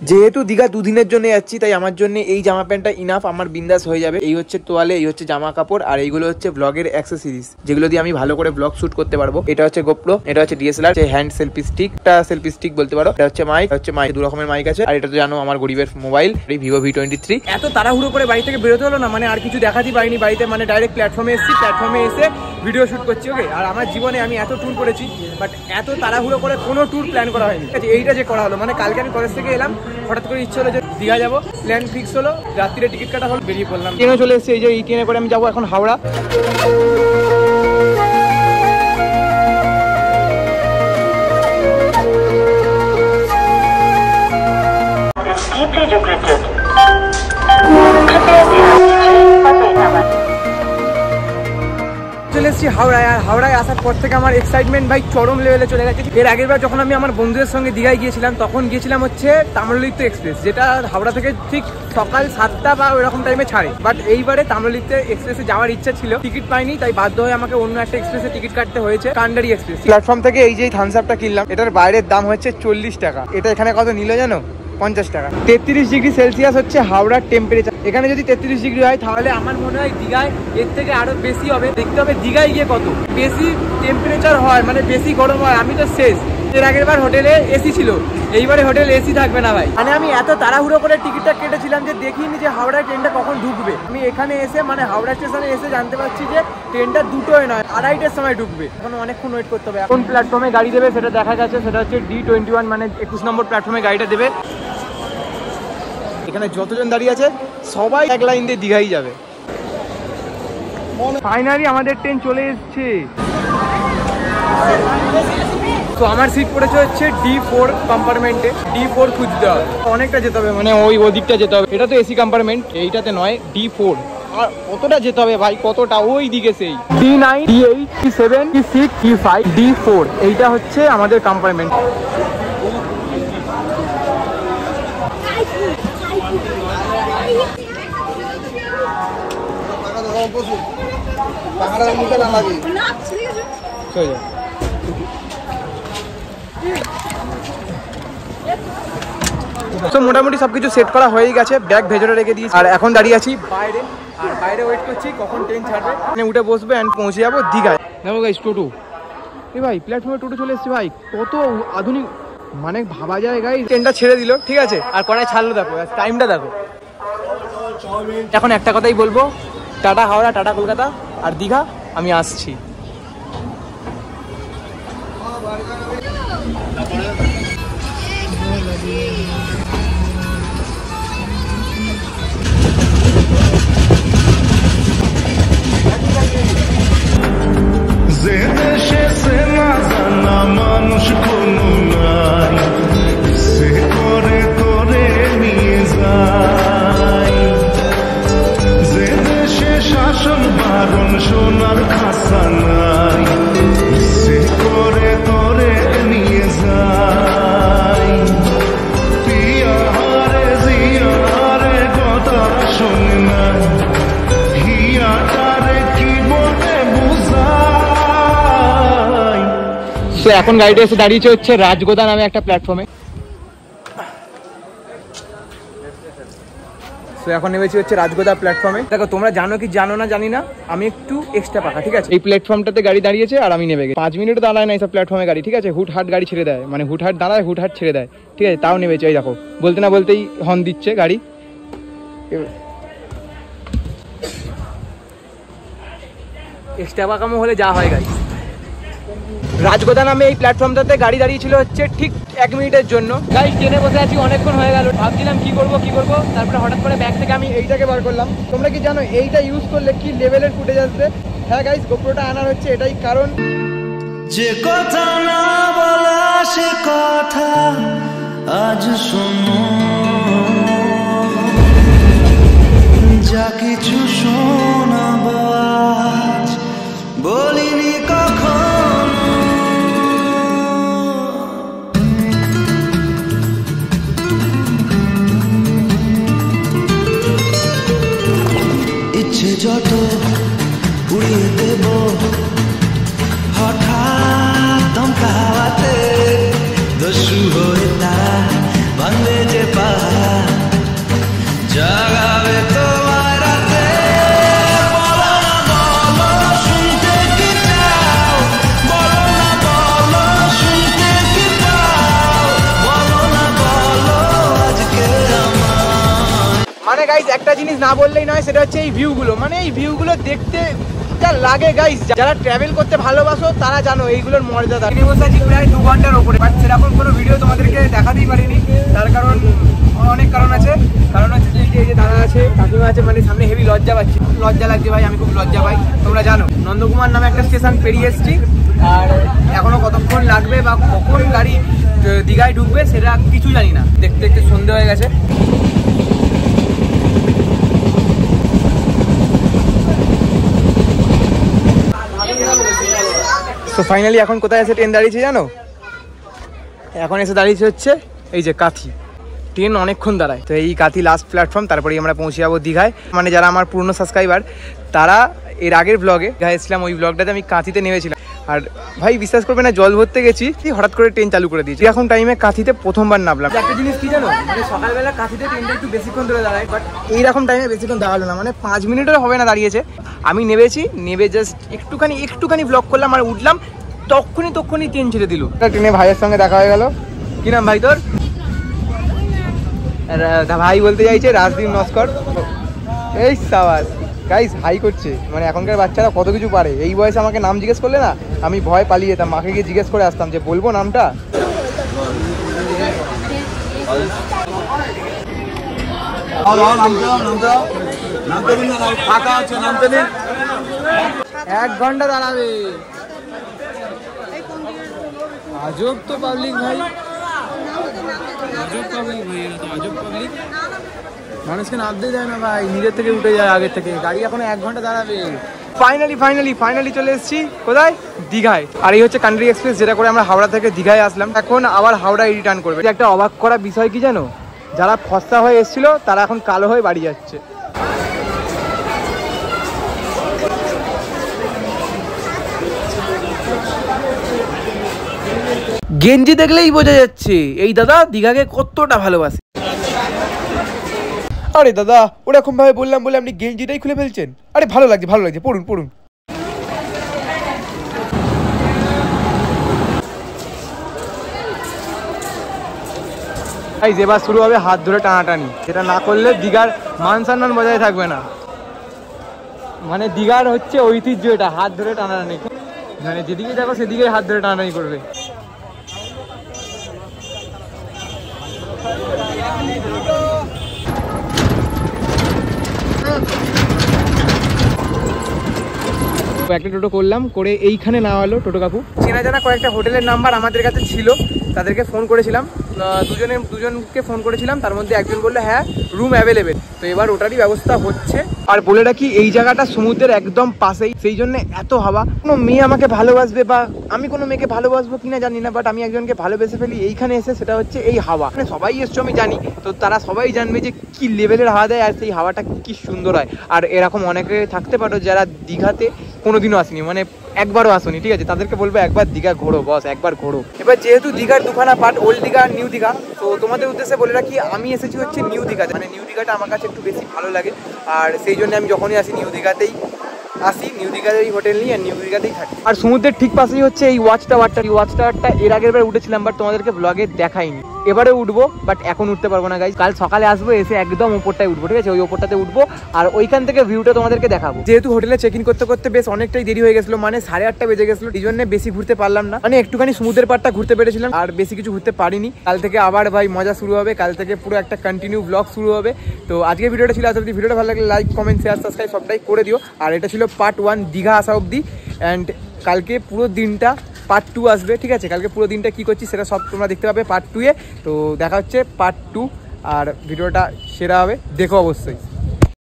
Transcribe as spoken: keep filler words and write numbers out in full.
যেহেতু দীঘা দুদিনের জন্য যাচ্ছি তাই আমার জন্য এই জামা প্যান্টটা ইনাফ, আমার বিন্দাস হয়ে যাবে। এই হচ্ছে তোয়ালে, এই হচ্ছে জামা কাপড়, আর এইগুলো হচ্ছে ব্লগের অ্যাক্সেসরিজ যেগুলো দিয়ে আমি ভালো করে ব্লগ শুট করতে পারবো। এটা হচ্ছে গোপ্রো, এটা হচ্ছে ডিএসএলআর, হ্যান্ড সেলফি স্টিক, এটা সেলফি স্টিক বলতে পারো। এটা হচ্ছে মাইক, হচ্ছে মাইক দু রকমের মাইক আছে। আর এটা তো জানো আমার গরিবের মোবাইল, এই ভিভো ভি টোয়েন্টি থ্রি। এত তাড়াহুড়ো করে বাড়ি থেকে বেরোতে হলো না, মানে আর কিছু দেখাতেই পারিনি বাড়িতে, মানে ডাইরেক্ট প্ল্যাটফর্মে এসেছি, প্ল্যাটফর্মে এসে ভিডিও শুট করছি। ওকে, আর আমার জীবনে আমি এত ট্যুর করেছি বাট এত তাড়াহুড়ো করে কোনো ট্যুর প্ল্যান করা হয়নি। এইটা যে করা হলো, মানে কালকে আমি কলেজ থেকে এলাম, হঠাৎ করে ইচ্ছে হলো যে দীঘা যাবো, প্ল্যান ফিক্স হলো, রাত্রিরে টিকিট কাটা হলো, বেরিয়ে পড়লাম। ট্রেনে চলে এসেছি, এই যে এই ট্রেনে করে আমি যাবো এখন হাওড়া। চলে এসেছি হাওড়ায়, আর হাওড়ায় আসার পর থেকে আমার এক্সাইটমেন্ট ভাই চরম লেভেলে চলে গেছে। এর আগের বার যখন আমি আমার বন্ধুদের সঙ্গে দীঘায় গিয়েছিলাম তখন গিয়েছিলাম হচ্ছে তাম্রলিপ্ত এক্সপ্রেস, যেটা হাওড়া থেকে ঠিক সকাল সাতটা বা ওইরকম টাইমে ছাড়ে। বাট এইবারে তাম্রলিপ্ত এক্সপ্রেসে যাওয়ার ইচ্ছা ছিল, টিকিট পাইনি, তাই বাধ্য হয়ে আমাকে অন্য একটা এক্সপ্রেসে টিকিট কাটতে হয়েছে, কান্ডারি এক্সপ্রেস। প্ল্যাটফর্ম থেকে এই যে থামস আপটা কিনলাম, এটার বাইরের দাম হচ্ছে চল্লিশ টাকা। এটা এখানে কত নিল জানো? পঞ্চাশ টাকা। তেত্রিশ ডিগ্রি সেলসিয়াস হচ্ছে হাওড়ার টেম্পারেচার। এখানে যদি তেত্রিশ ডিগ্রি হয় তাহলে আমার মনে হয় দীঘায় এর থেকে আরো বেশি হবে। দেখতে হবে দীঘায় গিয়ে কত বেশি টেম্পারেচার হয়, মানে বেশি গরম হয়। আমি তো শেষ, এর আগের বার হোটেলে এসি ছিল, এইবারে হোটেল এসি থাকবে না ভাই। মানে আমি এত তাড়াহুড়ো করে টিকিটটা কেটেছিলাম যে দেখিনি যে হাওড়ায় ট্রেনটা কখন ঢুকবে। আমি এখানে এসে মানে হাওড়া স্টেশনে এসে জানতে পারছি যে ট্রেনটা দুটোই নয়, আড়াইটার সময় ঢুকবে। এখন অনেকক্ষণ ওয়েট করতে হবে। কোন প্ল্যাটফর্মে গাড়ি দেবে সেটা দেখা গেছে, সেটা হচ্ছে ডি টোয়েন্টি ওয়ান, মানে একুশ নম্বর প্ল্যাটফর্মে গাড়িটা দেবে। এখানে যতজন দাঁড়িয়ে আছে সবাই এক লাইন দিয়ে দীঘাই যাবে। ফাইনালি আমাদের ট্রেন চলে এসছে। তো আমার সিট পড়েছে হচ্ছে ডি ফোর কম্পার্টমেন্টে। ডি ফোর খুঁজতে হবে, অনেকটা যেতে হবে, মানে ওই ওদিকটা যেতে হবে। এটা তো এসি কম্পার্টমেন্ট, এইটাতে নয়, ডি ফোর। আর কতটা যেতে হবে ভাই, কতটা ওই দিকে, সেই D nine, D eight, D seven, D six, D five, D four, এইটা হচ্ছে আমাদের কম্পার্টমেন্ট। তো মোটামুটি সবকিছু সেট করা হয়ে গেছে, ব্যাগ ভেতরে রেখে দিয়েছি, আর এখন দাঁড়িয়ে আছি বাইরে। আর বাইরে ওয়েট করছি কখন ট্রেন ছাড়বে, মানে উঠে বসবে অ্যান্ড পৌঁছে যাবো দীঘায়। দেখো গাইস টোটো, এই ভাই প্ল্যাটফর্মে টোটো চলে এসছে ভাই, কত আধুনিক, মানে ভাবা যায় গাইস। ট্রেনটা ছেড়ে দিল, ঠিক আছে, আর কটায় ছাড়লো দেখো, টাইমটা দেখো। এখন একটা কথাই বলবো, টাটা হাওড়া, টাটা কলকাতা, আর দীঘা আমি আসছি। যে দেশে সে না জানা মানুষ কোনো নাই, সে করে করে নিয়ে যায়। যে দেশে শাসন বারণ সোনার খাসা নাই, সে করে করে নিয়ে যায়। পিয়া হারে জিয়া হারে কথা শোনে না, হিয়াটারে কি বলে বুঝায়। তো এখন গাড়িটা এসে দাঁড়িয়েছে হচ্ছে রাজগোদা নামে একটা প্ল্যাটফর্মে। তো এখন নেমেছি হচ্ছে রাজগোদা প্ল্যাটফর্মে। দেখো তোমরা জানো কি জানো না জানি না, আমি একটু এক্সট্রা পাকা, ঠিক আছে। এই প্ল্যাটফর্মটাতে গাড়ি দাঁড়িয়েছে আর আমি নেমে গেছি। পাঁচ মিনিট দাঁড়ায় না এইসব প্ল্যাটফর্মে গাড়ি, ঠিক আছে। হুটহাট গাড়ি ছেড়ে দেয়, মানে হুটহাট দাঁড়ায়, হুটহাট ছেড়ে দেয়, ঠিক আছে। তাও নেমেছে, এই দেখো, বলতে না বলতেই হর্ন দিচ্ছে গাড়ি। এক্সট্রা পাকামো হলে যা হয় গাড়ি। রাজগোদা নামে এই প্ল্যাটফর্মটাতে গাড়ি দাঁড়িয়ে ছিল হচ্ছে ঠিক এক মিনিটের জন্য। গাড়ি ট্রেনে বসে আছি অনেকক্ষণ হয়ে গেল, ভাবছিলাম কি করব কি করব, তারপরে হঠাৎ করে ব্যাগ থেকে আমি এইটাকে বার করলাম। তোমরা কি জানো এইটা ইউজ করলে কি লেভেলের ফুটেজ আসবে? হ্যাঁ গাইস, গোপ্রোটা আনার হচ্ছে এটাই কারণ। যে কথা না বলা সে কথা আজ শোনো, যা কিছু শোনাবো আজ বলিনি কখনো। ইচ্ছে যত উড়িয়ে দেব হঠাৎ দমকা হাওয়াতে, দস্যু হয়ে তারা ভাঙবে যে পাহাড় জাগাবে তোমার রাতে বলো না বলো শুনতে কি চাও বলো না বলো শুনতে কি পাও বলো না বলো আজকে আমার মানে গাইজ একটা জিনিস না বললেই নয়, সেটা হচ্ছে এই ভিউগুলো। মানে এই ভিউগুলো দেখতে যা লাগে গাইজ, যারা ট্রাভেল করতে ভালোবাসো তারা জানো এইগুলোর মর্যাদা। ট্রেনে বসে আছি প্রায় দু ঘন্টার ওপরে, বাট সেরকম কোনো ভিডিও তোমাদেরকে দেখাতেই পারিনি। তার কারণ অনেক কারণ আছে। কারণ হচ্ছে যে এই যে দাদা আছে, কাকিমা আছে, মানে সামনে হেভি লজ্জা পাচ্ছি, লজ্জা লাগছে ভাই, আমি খুব লজ্জা পাই। তোমরা জানো নন্দকুমার নামে একটা স্টেশন পেরিয়ে এসেছি, আর এখনো কতক্ষণ লাগবে বা কখন গাড়ি দীঘায় ঢুকবে সেটা কিছু জানি না। দেখতে দেখতে সন্ধে হয়ে গেছে। তো ফাইনালি এখন কোথায় এসে ট্রেন দাঁড়িয়েছে জানো? এখন এসে দাঁড়িয়েছে হচ্ছে এই যে কাথি। ট্রেন অনেকক্ষণ দাঁড়ায়, তো এই কাথি লাস্ট প্ল্যাটফর্ম, তারপরেই আমরা পৌঁছে যাবো দীঘায়। মানে যারা আমার পুরনো সাবস্ক্রাইবার তারা এর আগের ব্লগে দীঘায় এসেছিলাম, ওই ব্লগটাতে আমি কাঁথিতে নেমেছিলাম। আর ভাই বিশ্বাস করবে না, জল ভরতে গেছি, হঠাৎ করে ট্রেন চালু করে দিয়েছি। এখন টাইমে কাঁথিতে প্রথমবার নামলাম। একটা জিনিস কি জানো, মানে সকালবেলা কাঁথিতে ট্রেনটা একটু বেশিক্ষণ ধরে দাঁড়ায়, বাট এইরকম টাইমে বেশিক্ষণ দাঁড়ালো না, মানে পাঁচ মিনিটেরও হবে না দাঁড়িয়েছে। আমি নেমেছি, নেমে জাস্ট একটুখানি একটুখানি ব্লগ করলাম আর উঠলাম, তখনই তখনই ট্রেন ছেড়ে দিল। ট্রেনে ভাইয়ের সঙ্গে দেখা হয়ে গেল। কি নাম ভাই তোর? ভাই বলতে চাইছে রাজদীপ নস্কর। এই সাবাস গাইস, হাই করছে। মানে এখনকার বাচ্চারা কত কিছু পারে। এই বয়সে আমাকে নাম জিজ্ঞেস করলে না, আমি ভয় পালিয়ে যেতাম, মাকে গিয়ে জিজ্ঞেস করে আসতাম যে বলবো নামটা। এক ঘন্টা দাঁড়াবে। আজব তো পাবলিক ভাই, আজব পাবলিক ভাই, এরা তো আজব পাবলিক। মানুষকে নামতে দেয় না ভাই, নিজের থেকে উঠে যায় আগের থেকে। গাড়ি এখনো এক ঘন্টা দাঁড়াবে। ফাইনালি ফাইনালি ফাইনালি চলে এসেছি কোথায়? দীঘায়। আর এই হচ্ছে কান্ট্রি এক্সপ্রেস, যেটা করে আমরা হাওড়া থেকে দীঘায় আসলাম। এখন আবার হাওড়ায় রিটার্ন করবে। একটা অবাক করা বিষয় কি জানো, যারা ফর্সা হয়ে এসেছিল তারা এখন কালো হয়ে বাড়ি যাচ্ছে। গেঞ্জি দেখলেই বোঝা যাচ্ছে এই দাদা দীঘাকে কতটা ভালোবাসে। আরে দাদা ওরকম ভাবে বললাম বলে আপনি গেঞ্জিটাই খুলে ফেলছেন। আরে ভালো লাগছে ভালো লাগছে, পড়ুন পড়ুন। এই এবার শুরু হবে হাত ধরে টানাটানি, যেটা না করলে দীঘার মান সম্মান বজায় থাকবে না। মানে দীঘার হচ্ছে ঐতিহ্য এটা, হাত ধরে টানাটানি। মানে যেদিকে দেখো সেদিকে হাত ধরে টানাটানি করবে। একটা টোটো করলাম, করে এইখানে নেওয়া হলো টোটো কাকু। চেনা জানা কয়েকটা হোটেলের নাম্বার আমাদের কাছে ছিল, তাদেরকে ফোন করেছিলাম। দুজনে দুজনকে ফোন করেছিলাম, তার মধ্যে একজন বললো হ্যাঁ রুম অ্যাভেলেবেল। তো এবার ওটারই ব্যবস্থা হচ্ছে। আর বলে রাখি এই জায়গাটা সমুদ্রের একদম পাশেই, সেই জন্য এত হাওয়া। কোনো মেয়ে আমাকে ভালোবাসবে বা আমি কোনো মেয়েকে ভালোবাসবো কিনা জানি না, বাট আমি একজনকে ভালোবেসে ফেলি এইখানে এসে, সেটা হচ্ছে এই হাওয়া। মানে সবাই এসছো আমি জানি, তো তারা সবাই জানবে যে কি লেভেলের হাওয়া দেয় আর সেই হাওয়াটা কি সুন্দর হয়। আর এরকম অনেকে থাকতে পারো যারা দীঘাতে কোনোদিনও আসেনি, মানে একবারও আসুনি, ঠিক আছে, তাদেরকে বলবো একবার দীঘা ঘোরো, বস একবার ঘোরো। এবার যেহেতু দীঘার দুখানা পার্ট, ওল্ড দীঘা আর নিউ দীঘা, তো তোমাদের উদ্দেশ্যে বলে রাখি আমি এসেছি হচ্ছে নিউ দীঘাতে। মানে নিউ দীঘাটা আমার কাছে একটু বেশি ভালো লাগে, আর সেই জন্য আমি যখনই আসি নিউ দীঘাতেই আসি, নিউ দীঘাতেই হোটেল নিই আর নিউ দীঘাতেই থাকি। আর সমুদ্রের ঠিক পাশেই হচ্ছে এই ওয়াচ টাওয়ারটা। এই ওয়াচ টাওয়ারটা এর আগের বার উঠেছিলাম, বাট তোমাদেরকে ব্লগে দেখাইনি। এবারে উঠবো, বাট এখন উঠতে পারবো না গাইজ। কাল সকালে আসবো, এসে একদম ওপরটায় উঠবো, ঠিক আছে, ওই ওপরটাতে উঠবো আর ওইখান থেকে ভিউটা তোমাদেরকে দেখাবো। যেহেতু হোটেলে চেক ইন করতে করতে বেশ অনেকটাই দেরি হয়ে গেছিলো, মানে সাড়ে আটটা বেজে গেছিলো, এই জন্য বেশি ঘুরতে পারলাম না। মানে একটুখানি সমুদ্রের পাড়টা ঘুরতে পেরেছিলাম, আর বেশি কিছু ঘুরতে পারিনি। কাল থেকে আবার ভাই মজা শুরু হবে, কাল থেকে পুরো একটা কন্টিনিউ ব্লগ শুরু হবে। তো আজকে ভিডিওটা ছিল, আজকে ভিডিওটা ভালো লাগলে লাইক কমেন্ট শেয়ার সাবস্ক্রাইব সবটাই করে দিও। আর এটা ছিল পার্ট ওয়ান দীঘা আসা অবধি, অ্যান্ড কালকে পুরো দিনটা পার্ট টু আসবে, ঠিক আছে। কালকে পুরো দিনটা কী করছি সেটা সব তোমরা দেখতে পাবে পার্ট টু এ। তো দেখা হচ্ছে পার্ট টু, আর ভিডিওটা সেরা হবে, দেখো অবশ্যই।